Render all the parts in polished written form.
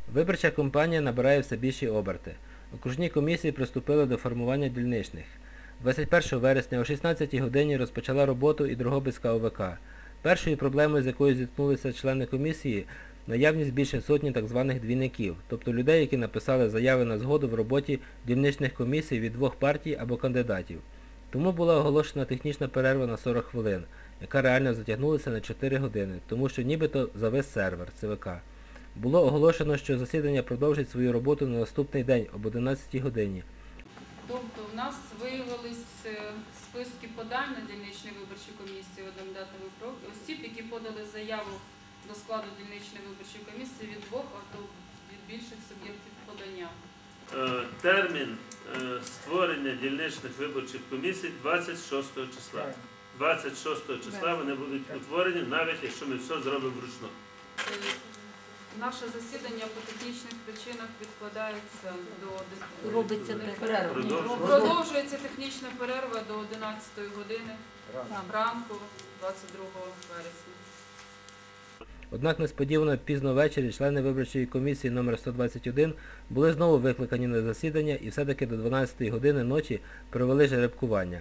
Виборча кампанія набирає все більші оберти. Окружні комісії приступили до формування дільничних. 21 вересня о 16 годині розпочала роботу і Дрогобицька ОВК. Першою проблемою, з якою зіткнулися члени комісії, наявність більше сотні так званих двійників, тобто людей, які написали заяви на згоду в роботі дільничних комісій від двох партій або кандидатів. Тому була оголошена технічна перерва на 40 хвилин, яка реально затягнулася на 4 години, тому що нібито завис сервер ЦВК. Було оголошено, що засідання продовжить свою роботу на наступний день об 11 годині. Тобто в нас виявились списки подань на дільничні виборчі комісії осіб, які подали заяву до складу дільничної виборчої комісії від двох або від більших суб'єктів подання. Термін створення дільничних виборчих комісій 26 числа. 26 числа вони будуть утворені, навіть якщо ми все зробимо вручну. Наше засідання по технічних причинах відкладається до... Робиться перерва. Продовжується технічна перерва до 11 години ранку 22 вересня. Однак несподівано пізно ввечері члени виборчої комісії номер 121 були знову викликані на засідання і все-таки до 12 години ночі провели жеребкування.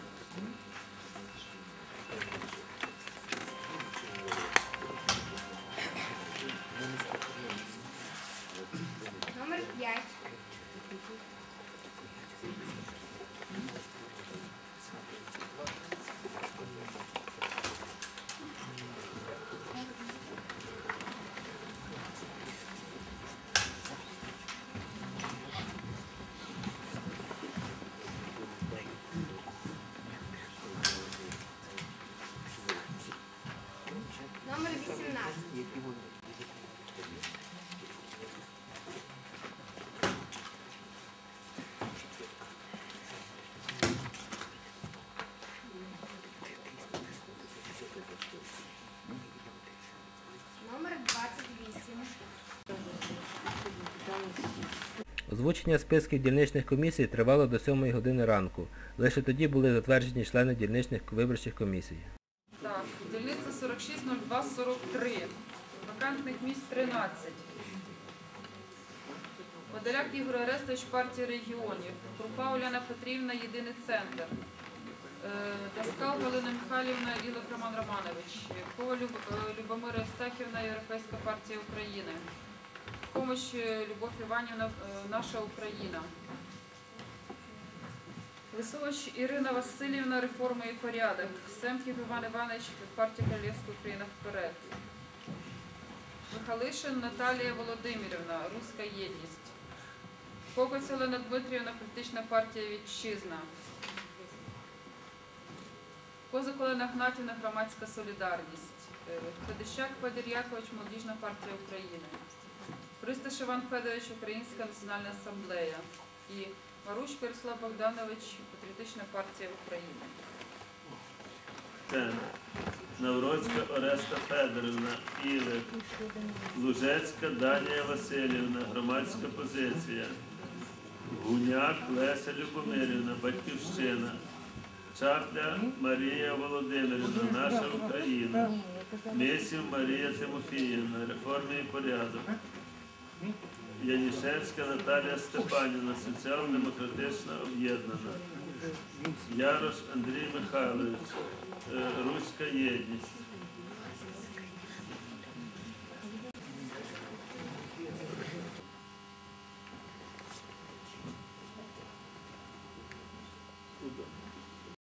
Номер 5. Номер 18. Номер 28. Озвучення списків дільничних комісій тривало до 7 години ранку. Лише тоді були затверджені члени дільничних виборчих комісій. Так, дільниця 460243. Вакантних місць 13. Подоляк Ігор Орестович, партія регіонів. Крупа Уляна Петрівна, Єдиний центр. Даскал Галина Михайлівна, Ілик Роман Романович. Кова Любомира Євстахівна, Європейська партія України. Помощ Любов Іванівна, Наша Україна. Лисович Ірина Васильівна, Реформа і порядок. Семків Іван Іванович, партія Королівська Україна вперед. Михалишин Наталія Володимирівна, Руська єдність. Кокоць Олена Дмитрівна, політична партія Вітчизна. Козак Олена Гнатівна, громадська солідарність. Федищак Федір Якович, молодіжна партія України. Присташ Іван Федорович, Українська національна асамблея. І Марушко Ярослав Богданович, Патріотична партія України. Навроцька Ореста Федорівна, Ілик. Лужецька Данія Васильівна, громадська позиція. Гуняк Леся Любомирівна, Батьківщина. Чапля Марія Володимирівна, Наша Україна. Мисів Марія Тимофіївна, Реформа і порядок. Янішевська Наталія Степанівна, Соціал-демократична об'єднана. Ярош Андрій Михайлович, Руська єдність.